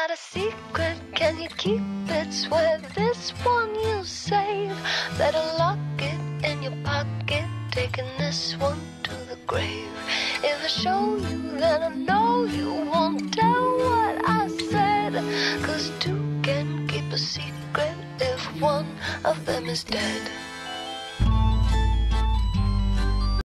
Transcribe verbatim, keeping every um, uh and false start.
got a secret, can you keep it? Swear this one you'll save. Better lock it in your pocket, taking this one to the grave. If I show you, then I know you won't tell what I said. Cause two can keep a secret if one of them is dead.